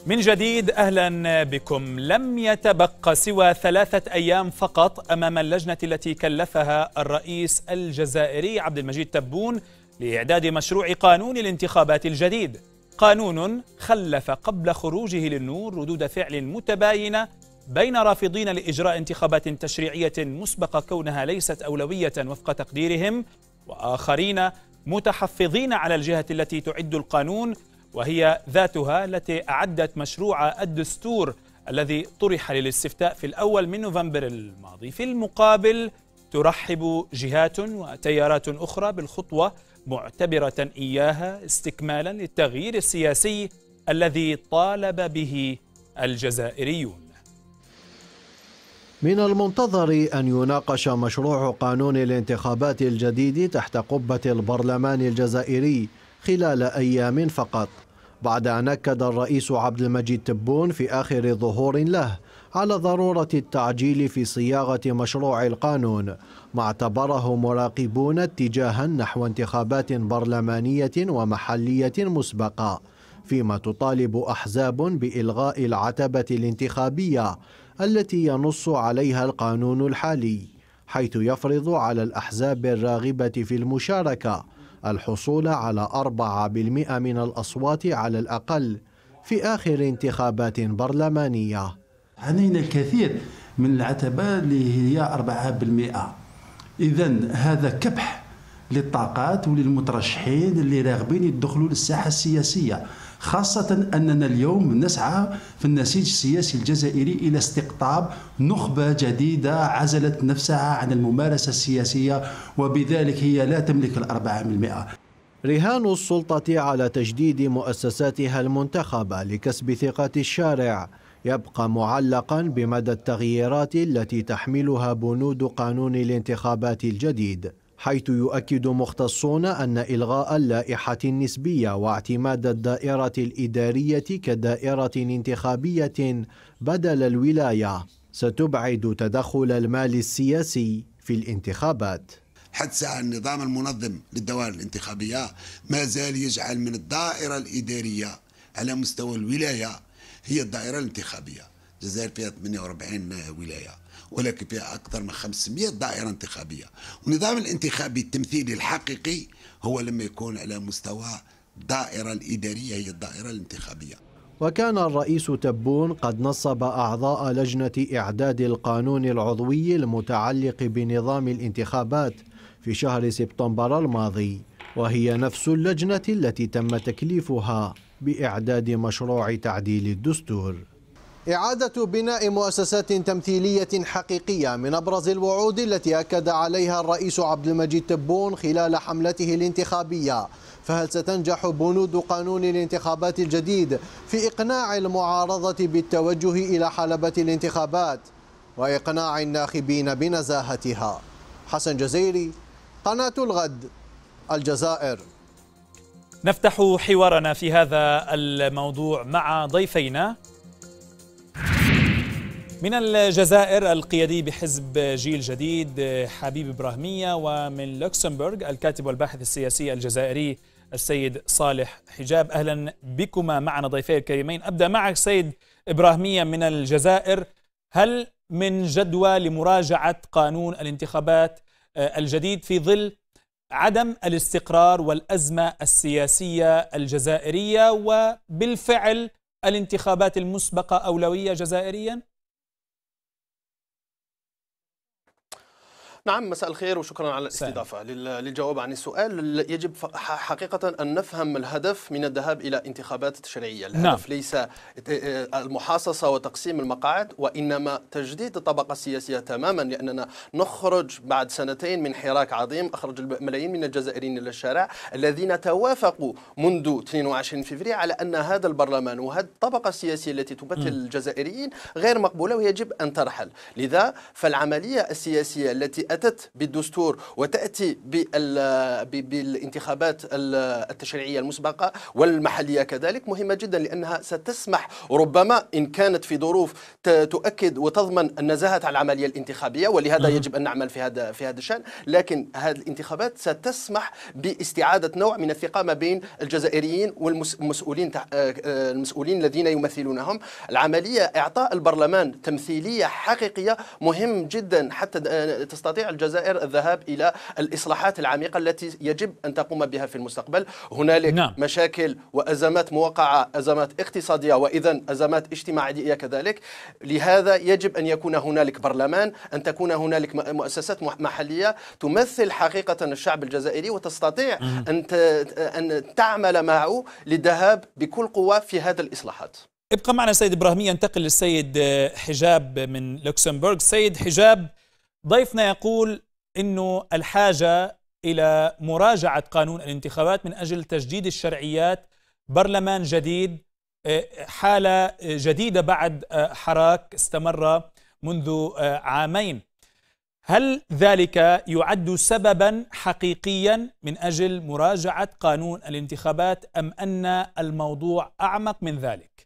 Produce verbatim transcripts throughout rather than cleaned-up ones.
من جديد أهلا بكم. لم يتبقى سوى ثلاثة أيام فقط أمام اللجنة التي كلفها الرئيس الجزائري عبد المجيد تبون لإعداد مشروع قانون الانتخابات الجديد، قانون خلف قبل خروجه للنور ردود فعل متباينة بين رافضين لإجراء انتخابات تشريعية مسبقة كونها ليست أولوية وفق تقديرهم، وآخرين متحفظين على الجهة التي تعد القانون وهي ذاتها التي أعدت مشروع الدستور الذي طرح للاستفتاء في الأول من نوفمبر الماضي. في المقابل ترحب جهات وتيارات أخرى بالخطوة، معتبرة إياها استكمالا للتغيير السياسي الذي طالب به الجزائريون. من المنتظر أن يناقش مشروع قانون الانتخابات الجديد تحت قبة البرلمان الجزائري خلال أيام فقط، بعد أن أكد الرئيس عبد المجيد تبون في آخر ظهور له على ضرورة التعجيل في صياغة مشروع القانون، ما اعتبره مراقبون اتجاها نحو انتخابات برلمانية ومحلية مسبقة، فيما تطالب أحزاب بإلغاء العتبة الانتخابية التي ينص عليها القانون الحالي، حيث يفرض على الأحزاب الراغبة في المشاركة الحصول على أربعة بالمئة من الأصوات على الأقل في آخر انتخابات برلمانية. عانينا الكثير من العتبة اللي هي أربعة بالمئة، إذن هذا كبح للطاقات وللمترشحين اللي راغبين يدخلوا للساحة السياسية، خاصة أننا اليوم نسعى في النسيج السياسي الجزائري إلى استقطاب نخبة جديدة عزلت نفسها عن الممارسة السياسية، وبذلك هي لا تملك الأربعة بالمئة. رهان السلطة على تجديد مؤسساتها المنتخبة لكسب ثقة الشارع يبقى معلقا بمدى التغييرات التي تحملها بنود قانون الانتخابات الجديد، حيث يؤكد مختصون أن إلغاء اللائحة النسبية واعتماد الدائرة الإدارية كدائرة انتخابية بدل الولاية ستبعد تدخل المال السياسي في الانتخابات. حتى النظام المنظم للدوائر الانتخابية ما زال يجعل من الدائرة الإدارية على مستوى الولاية هي الدائرة الانتخابية. الجزائر فيها ثمانية وأربعين ولاية، ولكن فيها أكثر من خمسمئة دائرة انتخابية، والنظام الانتخابي التمثيلي الحقيقي هو لما يكون على مستوى الدائرة الإدارية هي الدائرة الانتخابية. وكان الرئيس تبون قد نصب أعضاء لجنة إعداد القانون العضوي المتعلق بنظام الانتخابات في شهر سبتمبر الماضي، وهي نفس اللجنة التي تم تكليفها بإعداد مشروع تعديل الدستور. إعادة بناء مؤسسات تمثيلية حقيقية من أبرز الوعود التي أكد عليها الرئيس عبد المجيد تبون خلال حملته الانتخابية، فهل ستنجح بنود قانون الانتخابات الجديد في إقناع المعارضة بالتوجه إلى حلبة الانتخابات وإقناع الناخبين بنزاهتها؟ حسن جزيري، قناة الغد، الجزائر. نفتح حوارنا في هذا الموضوع مع ضيفينا من الجزائر القيادي بحزب جيل جديد حبيب إبراهيمية، ومن لوكسمبورغ الكاتب والباحث السياسي الجزائري السيد صالح حجاب. أهلا بكما معنا ضيفي الكريمين. أبدأ معك سيد إبراهيمية من الجزائر، هل من جدوى لمراجعة قانون الانتخابات الجديد في ظل عدم الاستقرار والأزمة السياسية الجزائرية، وبالفعل الانتخابات المسبقة أولوية جزائريا؟ نعم، مساء الخير وشكرا على الاستضافة. للجواب عن السؤال، يجب حقيقة أن نفهم الهدف من الذهاب إلى انتخابات تشريعية. الهدف نعم. ليس المحاصصة وتقسيم المقاعد، وإنما تجديد الطبقة السياسية تماما، لأننا نخرج بعد سنتين من حراك عظيم أخرج ملايين من الجزائريين إلى الشارع الذين توافقوا منذ اثنين وعشرين فبراير على أن هذا البرلمان وهذه الطبقة السياسية التي تمثل الجزائريين غير مقبولة ويجب أن ترحل. لذا فالعملية السياسية التي أتت بالدستور وتأتي بالانتخابات التشريعية المسبقة والمحلية كذلك مهمة جدا، لأنها ستسمح ربما إن كانت في ظروف تؤكد وتضمن النزاهة على العملية الانتخابية، ولهذا يجب أن نعمل في هذا في هذا الشأن. لكن هذه الانتخابات ستسمح باستعادة نوع من الثقة ما بين الجزائريين والمسؤولين المسؤولين الذين يمثلونهم. العملية إعطاء البرلمان تمثيلية حقيقية مهم جدا حتى تستطيع الجزائر الذهاب إلى الإصلاحات العميقة التي يجب أن تقوم بها في المستقبل. هنالك نعم. مشاكل وأزمات موقعة، أزمات اقتصادية وإذن أزمات اجتماعية كذلك. لهذا يجب أن يكون هنالك برلمان، أن تكون هنالك مؤسسات محلية تمثل حقيقة الشعب الجزائري وتستطيع أن أن تعمل معه للذهاب بكل قوة في هذه الإصلاحات. ابقى معنا سيد إبراهيم. ينتقل للسيد حجاب من لوكسمبورغ. سيد حجاب، ضيفنا يقول إنه الحاجة إلى مراجعة قانون الانتخابات من أجل تجديد الشرعيات، برلمان جديد، حالة جديدة بعد حراك استمر منذ عامين. هل ذلك يعد سببا حقيقيا من أجل مراجعة قانون الانتخابات أم أن الموضوع أعمق من ذلك؟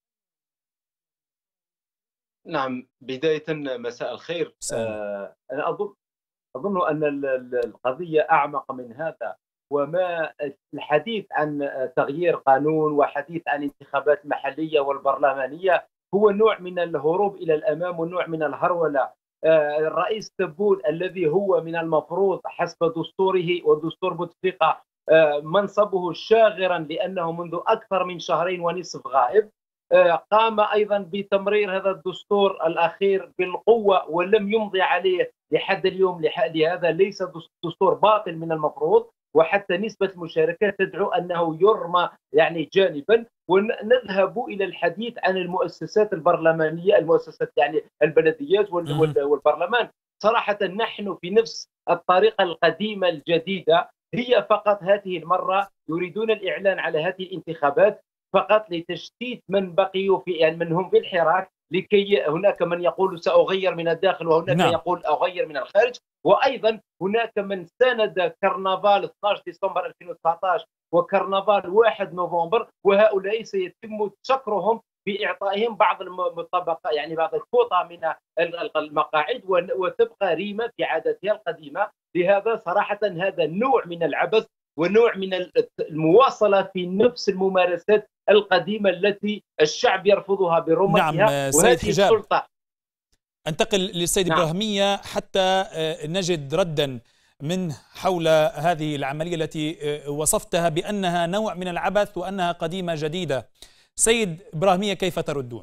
نعم، بداية مساء الخير. آه أنا أظن أظن أن القضية أعمق من هذا، وما الحديث عن تغيير قانون وحديث عن انتخابات محلية والبرلمانية هو نوع من الهروب إلى الأمام ونوع من الهرولة. آه الرئيس تبون الذي هو من المفروض حسب دستوره ودستور بوتفليقة آه منصبه شاغرا لأنه منذ أكثر من شهرين ونصف غائب، قام أيضا بتمرير هذا الدستور الأخير بالقوة ولم يمضي عليه لحد اليوم. لهذا ليس دستور باطل من المفروض، وحتى نسبة المشاركة تدعو أنه يرمى يعني جانبا، ونذهب إلى الحديث عن المؤسسات البرلمانية، المؤسسات يعني البلديات والبرلمان. صراحة نحن في نفس الطريقة القديمة الجديدة، هي فقط هذه المرة يريدون الإعلان على هذه الانتخابات فقط لتشتيت من بقيوا في يعني من هم في الحراك، لكي هناك من يقول سأغير من الداخل وهناك نعم. يقول أغير من الخارج. وأيضا هناك من ساند كرنفال اثني عشر ديسمبر ألفين وتسعة عشر وكرنفال واحد نوفمبر، وهؤلاء سيتم شكرهم بإعطائهم بعض المطبقة يعني بعض الكوطة من المقاعد، وتبقى ريما في عاداتها القديمة. لهذا صراحة هذا نوع من العبث ونوع من المواصلة في نفس الممارسات القديمة التي الشعب يرفضها برمتها. نعم سيد حجاب، انتقل للسيد نعم. إبراهيمية حتى نجد ردا من حول هذه العملية التي وصفتها بأنها نوع من العبث وأنها قديمة جديدة. سيد إبراهيمية، كيف تردون؟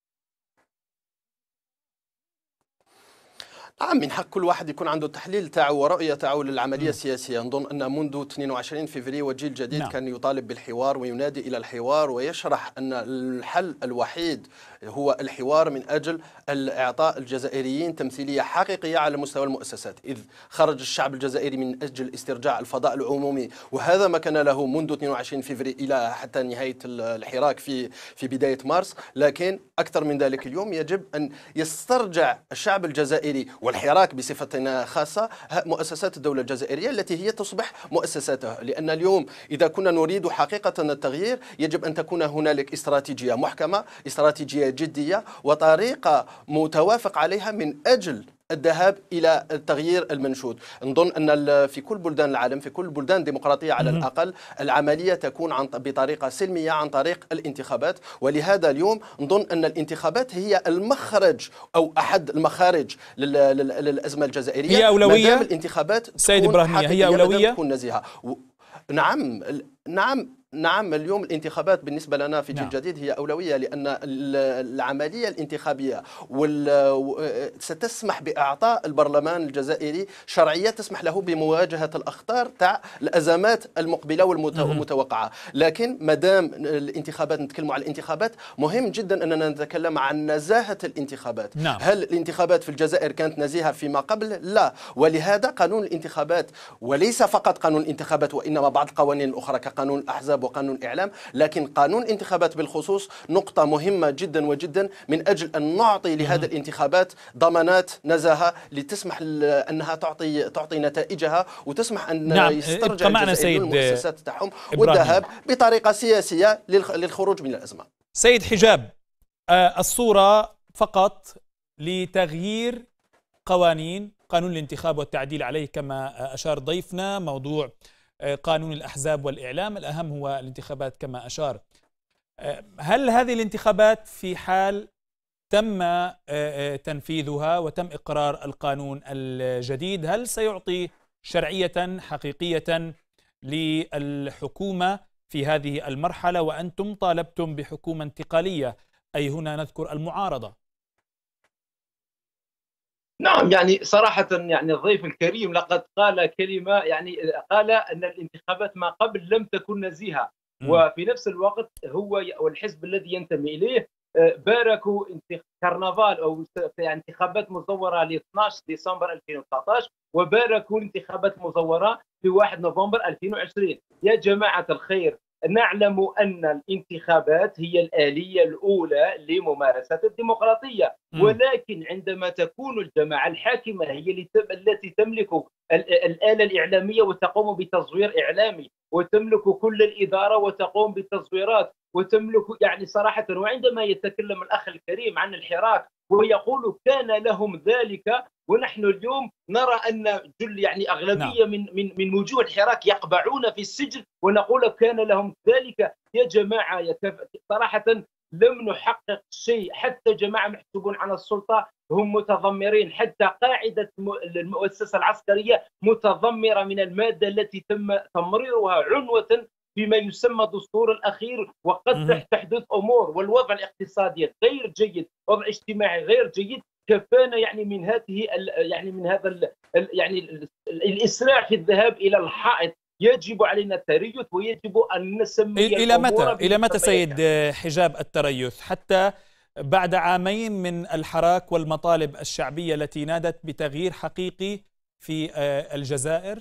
نعم، من حق كل واحد يكون عنده تحليل تاعو ورؤية تاعو للعملية السياسية. نظن أن منذ اثنين وعشرين فبراير وجيل جديد نعم. كان يطالب بالحوار وينادي إلى الحوار ويشرح أن الحل الوحيد هو الحوار من أجل إعطاء الجزائريين تمثيلية حقيقية على مستوى المؤسسات، إذ خرج الشعب الجزائري من أجل استرجاع الفضاء العمومي، وهذا ما كان له منذ اثنين وعشرين فبراير إلى حتى نهاية الحراك في في بداية مارس. لكن أكثر من ذلك اليوم يجب أن يسترجع الشعب الجزائري والحراك بصفة خاصة مؤسسات الدولة الجزائرية التي هي تصبح مؤسساتها. لأن اليوم إذا كنا نريد حقيقة التغيير يجب أن تكون هنالك استراتيجية محكمة، استراتيجية جدية وطريقة متوافق عليها من أجل الذهاب إلى التغيير المنشود. نظن أن في كل بلدان العالم، في كل بلدان الديمقراطية على الأقل، العملية تكون عن بطريقة سلمية عن طريق الانتخابات. ولهذا اليوم نظن أن الانتخابات هي المخرج أو أحد المخارج للأزمة الجزائرية. هي أولوية ما دام الانتخابات سيد إبراهيمية، هي أولوية تكون نزيهة. نعم نعم نعم اليوم الانتخابات بالنسبة لنا في جيل نعم. جديد هي أولوية، لأن العملية الانتخابية ستسمح بإعطاء البرلمان الجزائري شرعية تسمح له بمواجهة الأخطار تاع الأزمات المقبلة والمتوقعة. لكن مادام الانتخابات نتكلم على الانتخابات، مهم جدا أننا نتكلم عن نزاهة الانتخابات نعم. هل الانتخابات في الجزائر كانت نزيهة فيما قبل؟ لا. ولهذا قانون الانتخابات، وليس فقط قانون الانتخابات وإنما بعض القوانين الأخرى كقانون الأحزاب الاحزاب وقانون الاعلام، لكن قانون الانتخابات بالخصوص نقطه مهمه جدا وجدا من اجل ان نعطي لهذه الانتخابات ضمانات نزاهه لتسمح انها تعطي تعطي نتائجها وتسمح ان نعم. يسترجع معنا سيد المؤسسات تاعهم والذهاب بطريقه سياسيه للخروج من الازمه. سيد حجاب، الصوره فقط لتغيير قوانين، قانون الانتخاب والتعديل عليه كما أشار ضيفنا، موضوع قانون الأحزاب والإعلام، الأهم هو الانتخابات كما أشار. هل هذه الانتخابات في حال تم تنفيذها وتم إقرار القانون الجديد، هل سيعطي شرعية حقيقية للحكومة في هذه المرحلة، وأنتم طالبتم بحكومة انتقالية، أي هنا نذكر المعارضة؟ نعم، يعني صراحة يعني الضيف الكريم لقد قال كلمة، يعني قال أن الانتخابات ما قبل لم تكن نزيهة، وفي نفس الوقت هو والحزب الذي ينتمي إليه باركوا كرنفال أو انتخابات مزورة ل اثني عشر ديسمبر ألفين وتسعة عشر، وباركوا الانتخابات المزورة في واحد نوفمبر ألفين وعشرين. يا جماعة الخير، نعلم أن الانتخابات هي الآلية الأولى لممارسة الديمقراطية، ولكن عندما تكون الجماعة الحاكمة هي التي تملك الآلة الإعلامية وتقوم بتزوير إعلامي، وتملك كل الإدارة وتقوم بالتزويرات، وتملك يعني صراحة. وعندما يتكلم الأخ الكريم عن الحراك ويقول كان لهم ذلك، ونحن اليوم نرى ان جل يعني اغلبيه نعم. من من من وجوه الحراك يقبعون في السجن، ونقول كان لهم ذلك. يا جماعه صراحه لم نحقق شيء، حتى جماعه محسوبون على السلطه هم متذمرين، حتى قاعده المؤسسه العسكريه متذمره من الماده التي تم تمريرها عنوه فيما يسمى دستور الاخير، وقد تحدث امور، والوضع الاقتصادي غير جيد، وضع اجتماعي غير جيد. كفانا يعني من هذه يعني من هذا ال يعني الاسراع في الذهاب الى الحائط. يجب علينا التريث، ويجب ان نسمي الى متى الى متى سيد حجاب التريث؟ حتى بعد عامين من الحراك والمطالب الشعبيه التي نادت بتغيير حقيقي في الجزائر؟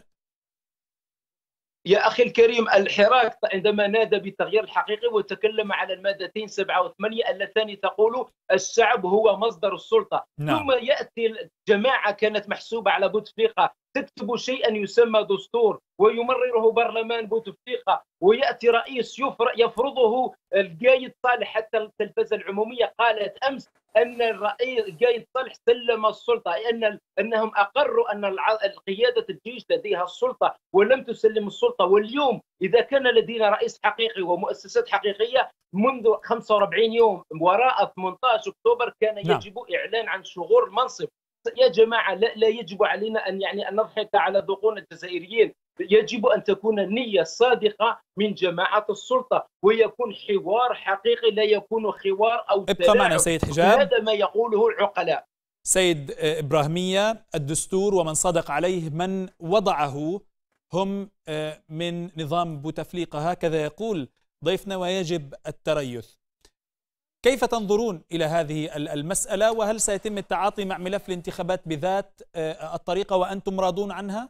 يا أخي الكريم، الحراك عندما نادى بالتغيير الحقيقي وتكلم على المادتين سبعة وثمانية اللتان تقول الشعب هو مصدر السلطة، نعم. ثم يأتي الجماعة كانت محسوبة على بوتفليقة تكتب شيئا يسمى دستور ويمرره برلمان بوتفليقة، ويأتي رئيس يفرضه القايد صالح. حتى التلفزة العمومية قالت أمس أن الرئيس القايد صالح سلم السلطة، أن أنهم أقروا أن قيادة الجيش لديها السلطة ولم تسلم السلطة. واليوم إذا كان لدينا رئيس حقيقي ومؤسسات حقيقية منذ خمسة وأربعين يوم وراء ثمانية عشر أكتوبر كان يجب نعم. إعلان عن شغور المنصب. يا جماعة لا, لا يجب علينا أن يعني أن نضحك على ذقون الجزائريين، يجب أن تكون النية صادقة من جماعة السلطة، ويكون حوار حقيقي، لا يكون حوار أو ابقى معنا سيد حجاب. هذا ما يقوله العقلاء. سيد إبراهيمية، الدستور ومن صدق عليه من وضعه هم من نظام بوتفليقة، هكذا يقول ضيفنا، ويجب التريث. كيف تنظرون إلى هذه المسألة، وهل سيتم التعاطي مع ملف الانتخابات بذات الطريقة وأنتم راضون عنها؟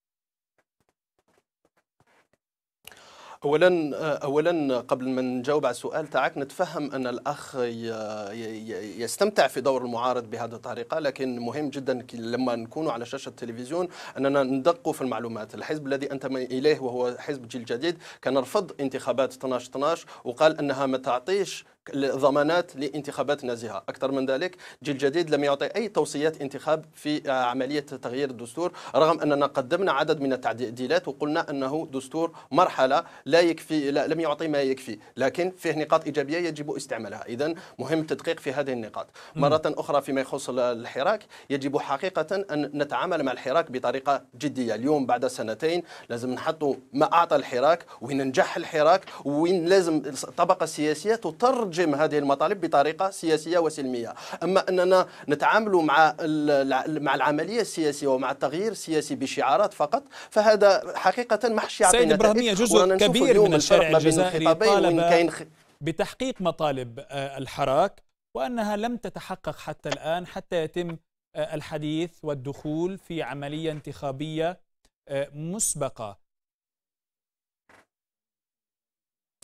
اولا اولا قبل ما نجاوب على السؤال تاعك، نتفهم ان الاخ يستمتع في دور المعارض بهذه الطريقه، لكن مهم جدا لما نكونوا على شاشه التلفزيون اننا ندقوا في المعلومات. الحزب الذي انتمي اليه وهو حزب جيل جديد كان رفض انتخابات اثني عشر اثني عشر وقال انها ما تعطيش ضمانات لانتخابات نزيهة. أكثر من ذلك جيل جديد لم يعطي أي توصيات انتخاب في عملية تغيير الدستور، رغم أننا قدمنا عدد من التعديلات وقلنا أنه دستور مرحلة لا يكفي، لا لم يعطي ما يكفي، لكن فيه نقاط إيجابية يجب استعمالها. إذن مهم التدقيق في هذه النقاط. مرة أخرى فيما يخص الحراك، يجب حقيقة أن نتعامل مع الحراك بطريقة جدية. اليوم بعد سنتين لازم نحطوا ما أعطى الحراك، وين نجح الحراك، وين لازم الطبقة السياسية تترجم هذه المطالب بطريقة سياسية وسلمية. أما أننا نتعامل مع مع العملية السياسية ومع التغيير السياسي بشعارات فقط، فهذا حقيقة محشي يعطي نتائج. سيد إبراهيمية، جزء كبير من الشارع الجزائري طالب بتحقيق مطالب الحراك، وأنها لم تتحقق حتى الآن، حتى يتم الحديث والدخول في عملية انتخابية مسبقة.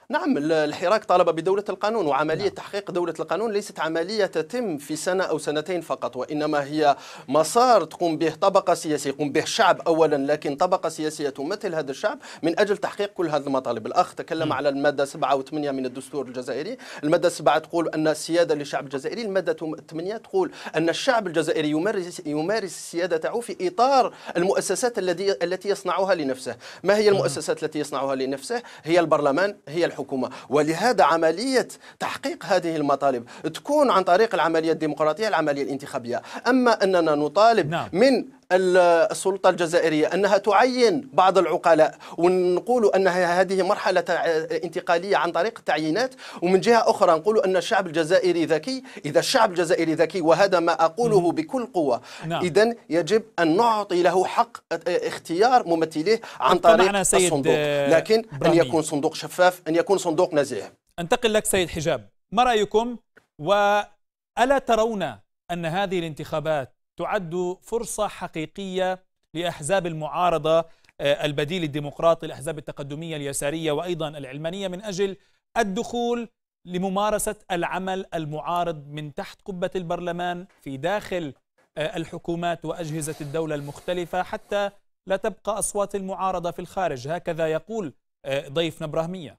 نعم، الحراك طالب بدولة القانون، وعملية نعم. تحقيق دولة القانون ليست عملية تتم في سنة أو سنتين فقط، وإنما هي مسار تقوم به طبقة سياسية، يقوم به شعب أولا، لكن طبقة سياسية تمثل هذا الشعب من أجل تحقيق كل هذه المطالب. الأخ تكلم م. على المادة سبعة وثمانية من الدستور الجزائري. المادة سبعة تقول أن السيادة للشعب الجزائري، المادة ثمانية تقول أن الشعب الجزائري يمارس يمارس السيادة تاعو في إطار المؤسسات التي التي يصنعها لنفسه. ما هي المؤسسات التي يصنعها لنفسه؟ هي البرلمان، هي الحكومة. ولهذا عملية تحقيق هذه المطالب تكون عن طريق العملية الديمقراطية، العملية الانتخابية. أما أننا نطالب نعم. من السلطة الجزائرية أنها تعين بعض العقلاء ونقول أن هذه مرحلة انتقالية عن طريق التعيينات، ومن جهة أخرى نقول أن الشعب الجزائري ذكي. إذا الشعب الجزائري ذكي، وهذا ما أقوله بكل قوة، نعم. إذن يجب أن نعطي له حق اختيار ممثليه عن طريق الصندوق، لكن برامي. أن يكون صندوق شفاف، أن يكون صندوق نزيه. أنتقل لك سيد حجاب، ما رأيكم؟ وألا ترون أن هذه الانتخابات تعد فرصة حقيقية لأحزاب المعارضة البديل الديمقراطي، الأحزاب التقدمية اليسارية وأيضا العلمانية، من أجل الدخول لممارسة العمل المعارض من تحت قبة البرلمان في داخل الحكومات وأجهزة الدولة المختلفة، حتى لا تبقى أصوات المعارضة في الخارج؟ هكذا يقول ضيفنا إبراهيمية.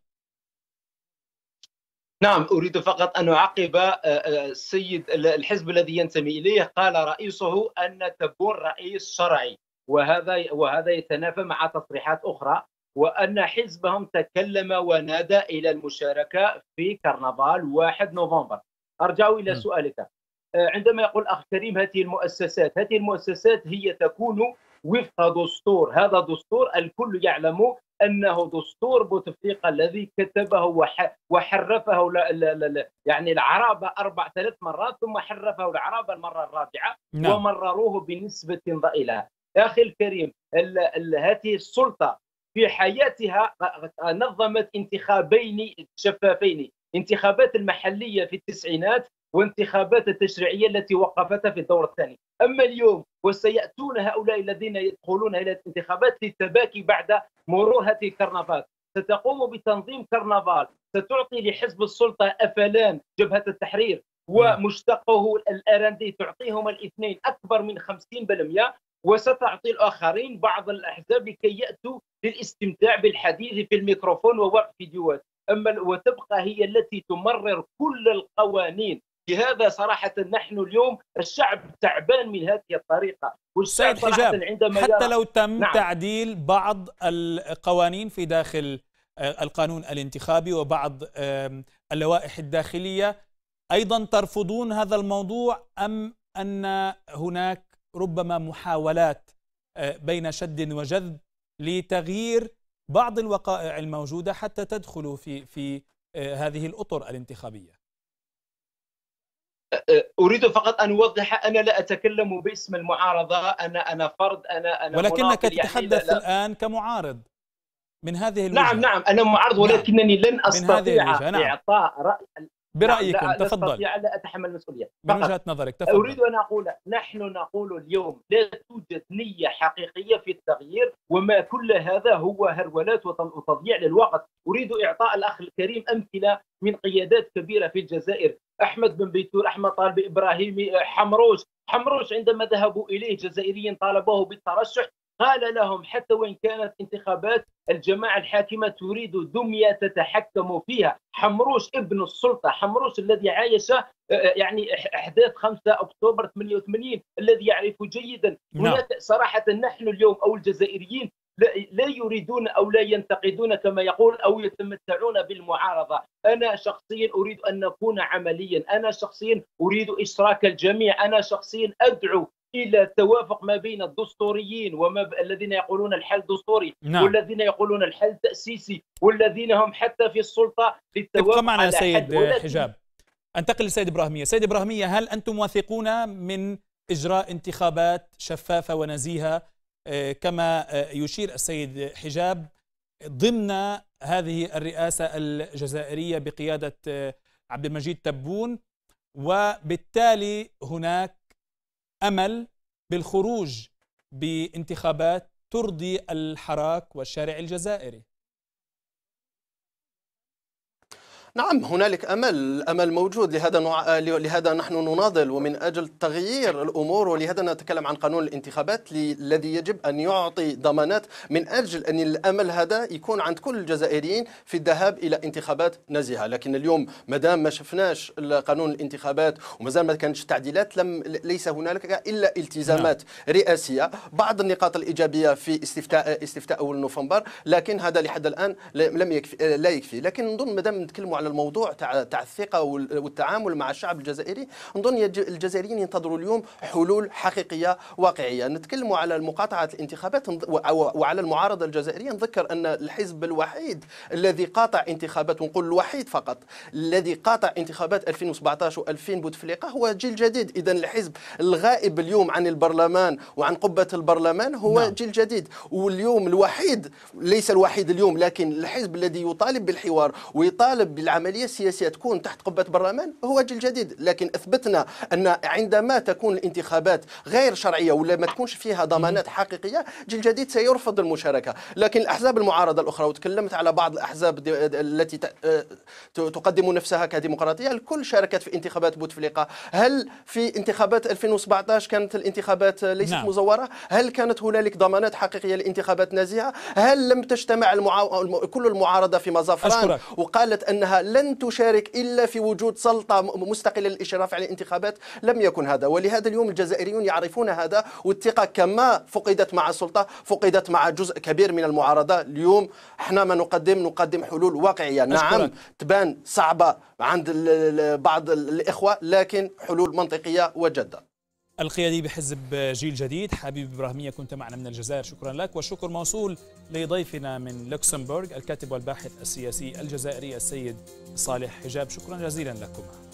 نعم، أريد فقط أن أعقب السيد الحزب الذي ينتمي إليه. قال رئيسه أن تبون رئيس شرعي، وهذا وهذا يتنافى مع تصريحات أخرى، وأن حزبهم تكلم ونادى إلى المشاركة في كرنفال واحد نوفمبر. أرجع إلى م. سؤالك. عندما يقول الأخ كريم هذه المؤسسات، هذه المؤسسات هي تكون وفق دستور. هذا دستور الكل يعلم أنه دستور بوتفليقة الذي كتبه وحرفه يعني العرابة أربع ثلاث مرات، ثم حرفه العرابة المرة الرابعة نعم. ومرروه بنسبة ضئيلة. أخي الكريم، هذه السلطة في حياتها نظمت انتخابين شفافين، انتخابات المحلية في التسعينات وانتخابات التشريعية التي وقفتها في الدور الثاني. أما اليوم وسيأتون هؤلاء الذين يدخلون إلى الانتخابات للتباكي بعد مرور هذه الكرنفال، ستقوم بتنظيم كرنفال، ستعطي لحزب السلطة أفلان جبهة التحرير ومشتقه الأرندي، تعطيهم الاثنين أكبر من خمسين بالمئة، وستعطي الآخرين بعض الأحزاب لكي يأتوا للاستمتاع بالحديث في الميكروفون ووقف فيديوهات. أما وتبقى هي التي تمرر كل القوانين. لهذا صراحة نحن اليوم الشعب تعبان من هذه الطريقة. والشعب صراحة عندما حتى لو تم نعم. تعديل بعض القوانين في داخل القانون الانتخابي وبعض اللوائح الداخلية، أيضا ترفضون هذا الموضوع، أم أن هناك ربما محاولات بين شد وجذب لتغيير بعض الوقائع الموجودة حتى تدخلوا في في هذه الأطر الانتخابية؟ أريد فقط أن أوضح، أنا لا أتكلم باسم المعارضة، أنا أنا فرد، أنا أنا ولكنك تتحدث يعني الآن كمعارض من هذه الوجهة. نعم نعم أنا معارض، ولكنني لن أستطيع نعم. إعطاء رأي برأيكم. لا تفضل. لا أستطيع، لا أتحمل المسؤولية من وجهة نظرك. تفضل. أريد أن أقول نحن نقول اليوم لا توجد نية حقيقية في التغيير، وما كل هذا هو هرولات وتضييع للوقت. أريد إعطاء الأخ الكريم أمثلة من قيادات كبيرة في الجزائر، أحمد بن بيتور، أحمد طالب إبراهيمي، حمروش حمروش عندما ذهبوا إليه جزائريين طالبوه بالترشح، قال لهم حتى وإن كانت انتخابات الجماعة الحاكمة تريد دمية تتحكم فيها. حمروش ابن السلطة، حمروش الذي عايش يعني أحداث خمسة أكتوبر ثمانية وثمانين، الذي يعرف جيدا. هناك صراحة نحن اليوم أو الجزائريين لا يريدون أو لا ينتقدون كما يقول أو يتمتعون بالمعارضة. أنا شخصيا أريد أن نكون عمليا، أنا شخصيا أريد إشراك الجميع، أنا شخصيا أدعو إلى التوافق ما بين الدستوريين وما الذين يقولون الحل دستوري نعم. والذين يقولون الحل تأسيسي، والذين هم حتى في السلطة للتوافق. ابقى معنا سيد حجاب. انتقل للسيد إبراهيمية. سيد إبراهيمية، هل أنتم واثقون من إجراء انتخابات شفافة ونزيهة كما يشير السيد حجاب ضمن هذه الرئاسة الجزائرية بقيادة عبد المجيد تبون، وبالتالي هناك أمل بالخروج بانتخابات ترضي الحراك والشارع الجزائري؟ نعم هنالك أمل، الأمل موجود، لهذا نوع... لهذا نحن نناضل ومن أجل تغيير الأمور، ولهذا نتكلم عن قانون الانتخابات الذي يجب أن يعطي ضمانات من أجل أن الأمل هذا يكون عند كل الجزائريين في الذهاب إلى انتخابات نزيهة. لكن اليوم مادام ما شفناش قانون الانتخابات ومازال ما كانتش تعديلات، لم ليس هنالك إلا التزامات رئاسية، بعض النقاط الإيجابية في استفتاء استفتاء أول نوفمبر، لكن هذا لحد الآن لم يكفي لا يكفي. لكن نظن مادام نتكلموا على الموضوع تاع تاع الثقة والتعامل مع الشعب الجزائري، نظن الجزائريين ينتظروا اليوم حلول حقيقية واقعية. نتكلموا على مقاطعة الانتخابات وعلى المعارضة الجزائرية، نذكر أن الحزب الوحيد الذي قاطع انتخابات، ونقول الوحيد فقط الذي قاطع انتخابات ألفين وسبعطاش وألفين بوتفليقة هو جيل جديد. إذن الحزب الغائب اليوم عن البرلمان وعن قبة البرلمان هو نعم. جيل جديد. واليوم الوحيد، ليس الوحيد اليوم، لكن الحزب الذي يطالب بالحوار ويطالب بالعملية السياسية تكون تحت قبة برلمان هو جيل جديد. لكن أثبتنا أن عندما تكون الانتخابات غير شرعية ولا ما تكونش فيها ضمانات حقيقية، جيل جديد سيرفض المشاركة. لكن الأحزاب المعارضة الأخرى، وتكلمت على بعض الأحزاب التي تقدم نفسها كديمقراطية، الكل شاركت في انتخابات بوتفليقة. هل في انتخابات ألفين وسبعطاش كانت الانتخابات ليست نعم. مزورة؟ هل كانت هنالك ضمانات حقيقية لانتخابات نزيهة؟ هل لم تجتمع المعا... كل المعارضة في مظفران وقالت أنها لن تشارك إلا في وجود سلطة مستقلة للإشراف على الانتخابات؟ لم يكن هذا. ولهذا اليوم الجزائريون يعرفون هذا، والثقة كما فقدت مع السلطة فقدت مع جزء كبير من المعارضة. اليوم احنا ما نقدم نقدم حلول واقعية. نعم تبان صعبة عند بعض الإخوة، لكن حلول منطقية وجادة. القيادي بحزب جيل جديد حبيب إبراهيمية، كنت معنا من الجزائر، شكرا لك. والشكر موصول لضيفنا من لوكسمبورغ الكاتب والباحث السياسي الجزائري السيد صالح حجاب، شكرا جزيلا لكم.